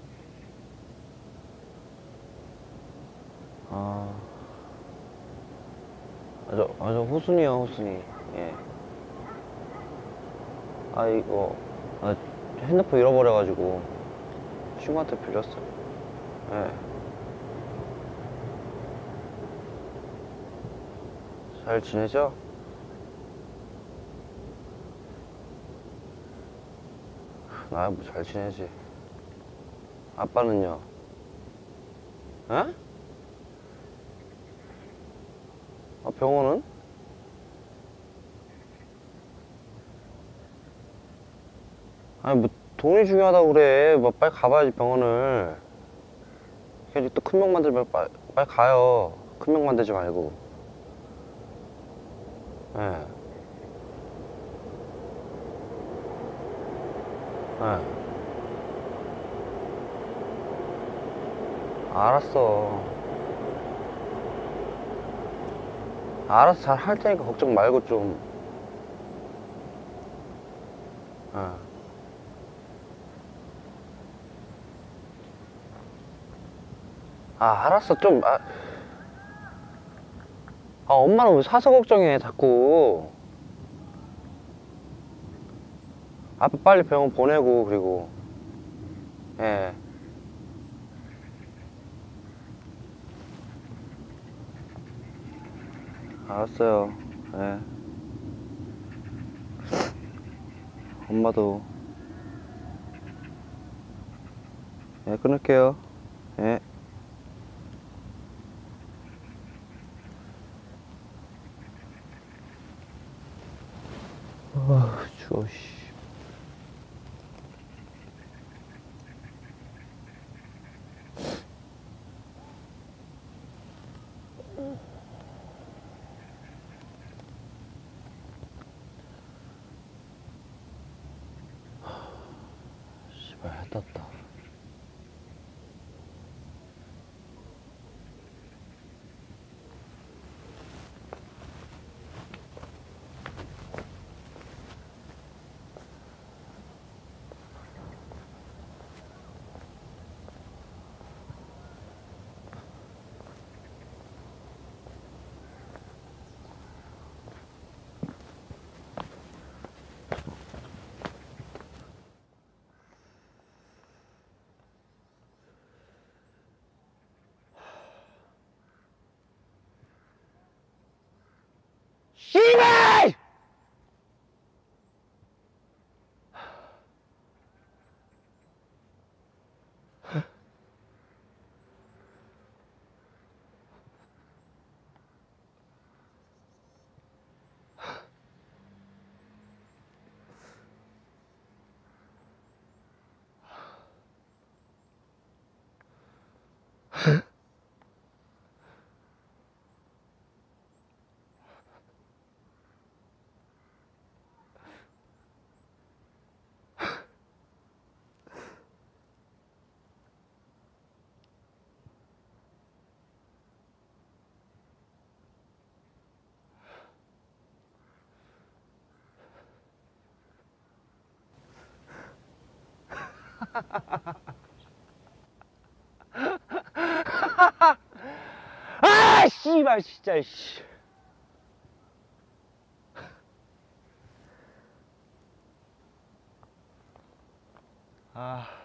아. 아, 저, 아, 저 호순이요, 호순이. 예. 아, 이거, 아, 핸드폰 잃어버려가지고 친구한테 빌렸어요. 예. 잘 지내죠? 나 뭐 잘 지내지. 아빠는요? 에? 아, 병원은? 아니, 뭐 돈이 중요하다고 그래. 뭐 빨리 가봐야지 병원을. 괜히 또 큰 병 만들면 빨리, 빨리 가요. 큰 병 만들지 말고. 예. 예. 알았어. 알아서 잘 할 테니까 걱정 말고 좀. 예. 아, 알았어. 좀, 아. 아, 엄마는 왜 사서 걱정해, 자꾸. 아빠 빨리 병원 보내고, 그리고. 예. 알았어요. 예. 엄마도. 예, 끊을게요. 예. 아, 추워, 씨. 씨발, 해 떴다. 씨발! 아, 씨발, 진짜, 씨. 아.